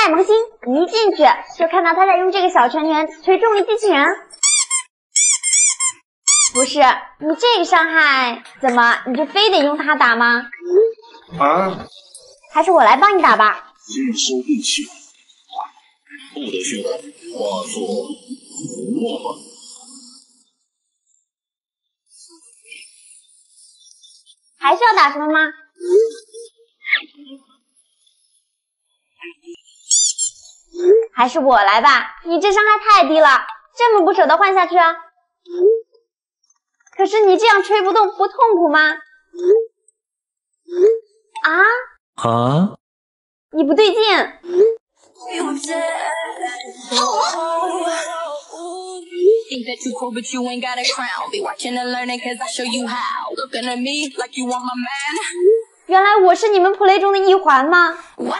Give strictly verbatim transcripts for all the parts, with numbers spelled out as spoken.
戴萌新，一进去就看到他在用这个小拳拳捶重力机器人。不是，你这个伤害，怎么你就非得用它打吗？ 啊？ 还是我来帮你打吧。 尽收力气，不得血化作浮沫吧。 还需要打什么吗？还是我来吧，你这伤害太低了，这么不舍得换下去啊？可是你这样吹不动，不痛苦吗？啊？ 啊？ 你不对劲。原来我是你们 play 中的一环吗？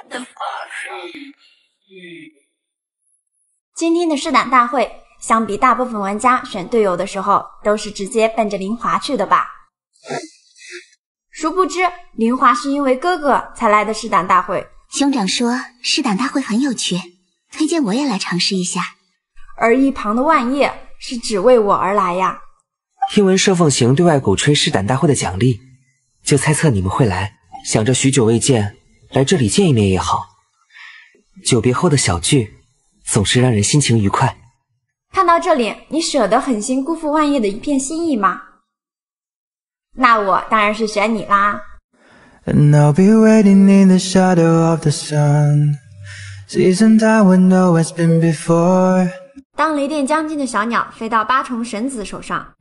今天的试胆大会，相比大部分玩家选队友的时候，都是直接奔着林华去的吧？殊不知，林华是因为哥哥才来的试胆大会。 兄长说试胆大会很有趣，推荐我也来尝试一下。 而一旁的万叶是只为我而来呀。 听闻射凤行对外鼓吹试胆大会的奖励，就猜测你们会来，想着许久未见，来这里见一面也好。久别后的小聚，总是让人心情愉快。 看到这里，你舍得狠心辜负万叶的一片心意吗？那我当然是选你啦。 And I'll be waiting in the shadow of the sun, season time where no one's been before. 当雷电将军的小鸟飞到八重神子手上，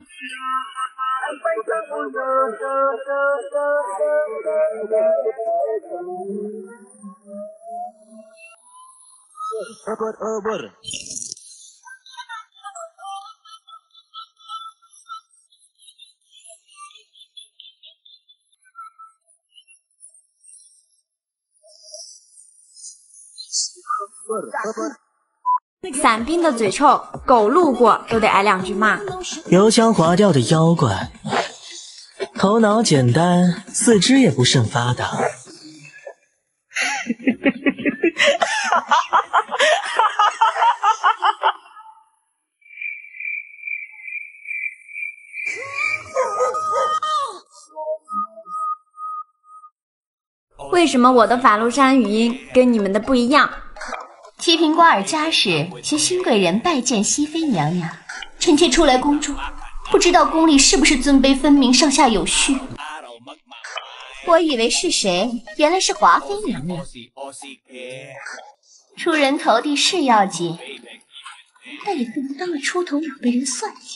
伞兵的嘴臭，狗路过都得挨两句骂。 油腔滑调的妖怪，头脑简单，四肢也不甚发达。 为什么我的法禄山语音跟你们的不一样？ 七品瓜尔佳氏携新贵人拜见熹妃娘娘，臣妾初来宫中，不知道宫里是不是尊卑分明，上下有序。我以为是谁，原来是华妃娘娘。出人头地是要紧，但也不能当了出头鸟被人算计。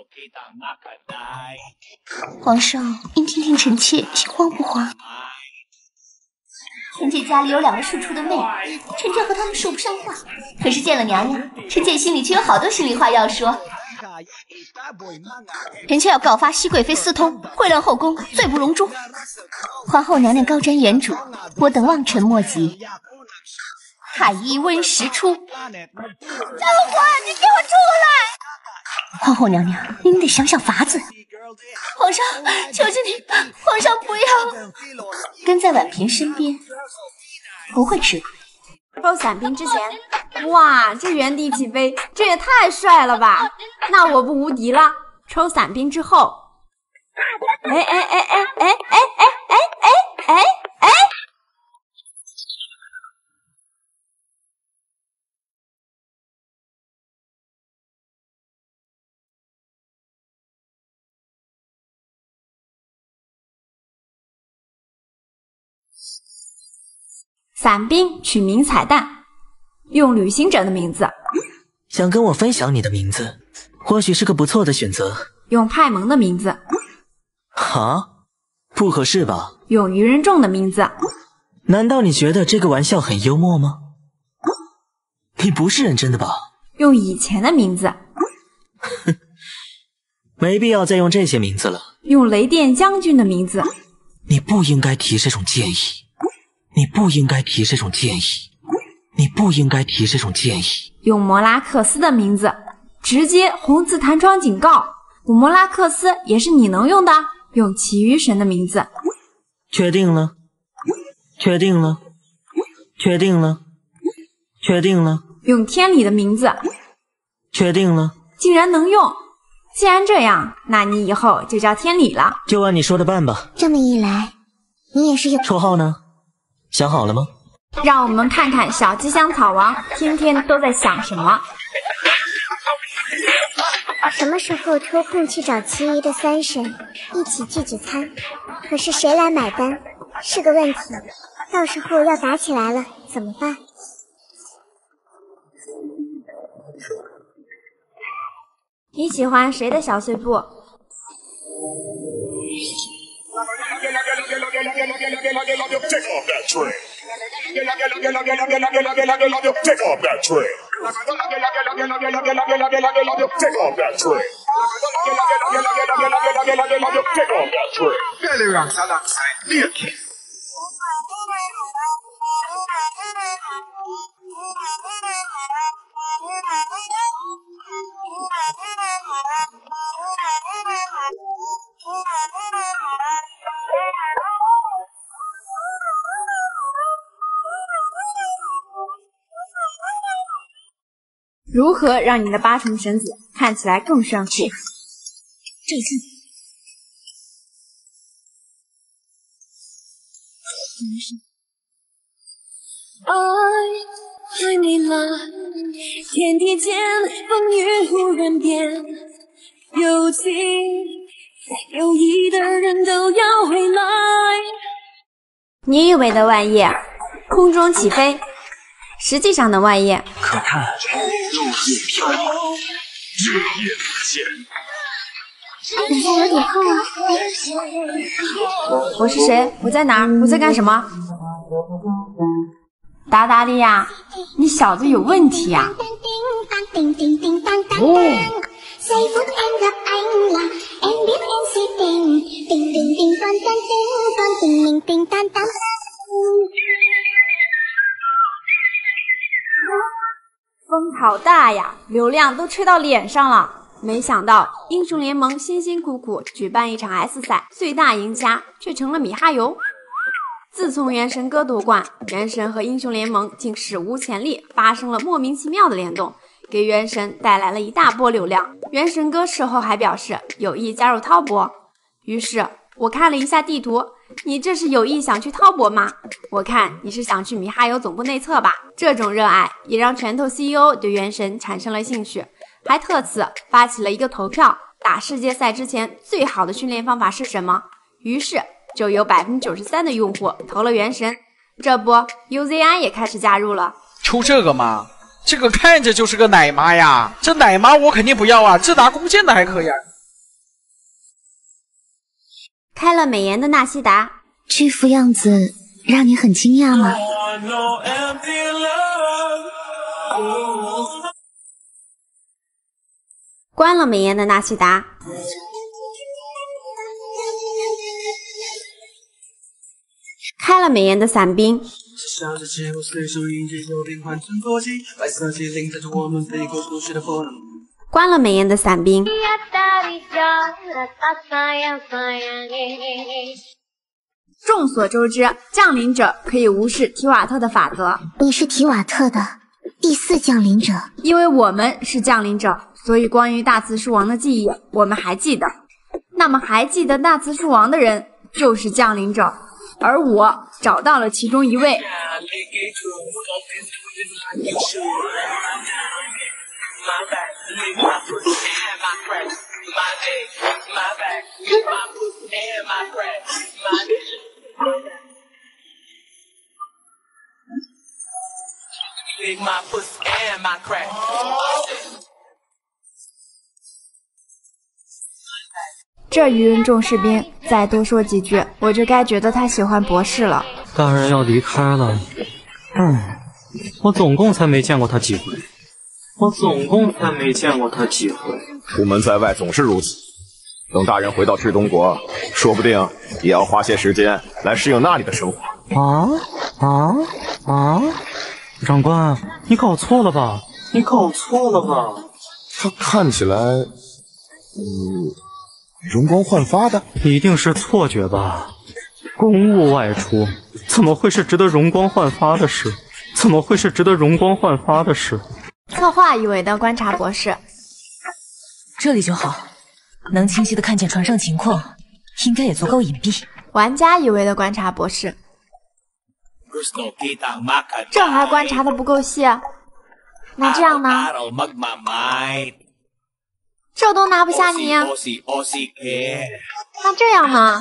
皇上，您听听臣妾心慌不慌？臣妾家里有两个庶出的妹，臣妾和他们说不上话，可是见了娘娘，臣妾心里却有好多心里话要说。臣妾要告发熹贵妃私通，秽乱后宫，罪不容诛。皇后娘娘高瞻远瞩，我等望尘莫及。太医温实初，张嬛，你给我出来！皇后娘娘，您得想想法子。皇上，求求你，皇上不要跟在婉嫔身边，不会吃亏。 抽伞兵之前，哇，这原地起飞，这也太帅了吧！那我不无敌了。抽伞兵之后，哎哎哎哎哎哎哎哎哎哎哎！伞兵取名彩蛋，用旅行者的名字。 想跟我分享你的名字，或许是个不错的选择。 用派蒙的名字。 哈？不合适吧？ 用愚人众的名字。 难道你觉得这个玩笑很幽默吗？你不是认真的吧？ 用以前的名字。 哼，没必要再用这些名字了。 用雷电将军的名字。 你不应该提这种建议。你不应该提这种建议，你不应该提这种建议。 用摩拉克斯的名字，直接红字弹窗警告。我摩拉克斯也是你能用的。用其余神的名字。 确定了？确定了？确定了？ 确定了？ 用天理的名字。 确定了？ 竟然能用！既然这样，那你以后就叫天理了。 就按你说的办吧。 这么一来，你也是有绰号呢？想好了吗？ 让我们看看小吉祥草王天天都在想什么。 什么时候抽空去找其余的三婶一起聚聚餐？可是谁来买单是个问题，到时候要打起来了怎么办？ 你喜欢谁的小碎步？如何让你的八重绳子看起来更炫酷？ 这一次爱爱你了，天地间风雨忽然变，有情有义的人都要回来。 你以为的万叶，空中起飞，实际上的万叶， 可叹落叶飘零，日夜不见。 等下有点厚啊。 我是谁？我在哪儿？我在干什么？达达利亚，你小子有问题呀、啊！哦。风好大呀，流量都吹到脸上了。没想到英雄联盟辛辛苦苦举办一场 S 赛，最大赢家却成了米哈游。自从原神哥夺冠，原神和英雄联盟竟史无前例发生了莫名其妙的联动，给原神带来了一大波流量。原神哥事后还表示有意加入滔博，于是我看了一下地图，你这是有意想去滔博吗？我看你是想去米哈游总部内测吧。这种热爱也让拳头 C E O 对原神产生了兴趣，还特此发起了一个投票，打世界赛之前最好的训练方法是什么？于是就有 百分之九十三 的用户投了原神，这不 U Z I 也开始加入了。 抽这个吗？这个看着就是个奶妈呀，这奶妈我肯定不要啊，这拿弓箭的还可以啊。 开了美颜的纳西达， 这副样子让你很惊讶吗？ 关了美颜的纳西达，开了美颜的伞兵，关了美颜的伞兵，众所周知，降临者可以无视提瓦特的法则。 你是提瓦特的第四降临者， 因为我们是降临者，所以关于大慈树王的记忆我们还记得。那么还记得大慈树王的人就是降临者，而我找到了其中一位。这愚人众士兵再多说几句，我就该觉得他喜欢博士了。 大人要离开了，嗯，我总共才没见过他几回，我总共才没见过他几回。 出门在外总是如此，等大人回到赤东国，说不定也要花些时间来适应那里的生活。 啊啊啊！长官，你搞错了吧？你搞错了吧？ 他看起来，嗯，容光焕发的， 一定是错觉吧？公务外出，怎么会是值得容光焕发的事？ 怎么会是值得容光焕发的事？ 策划以为的观察博士， 这里就好，能清晰的看见船上情况，应该也足够隐蔽。 玩家以为的观察博士，这还观察的不够细。那这样呢？这都拿不下你。那这样呢？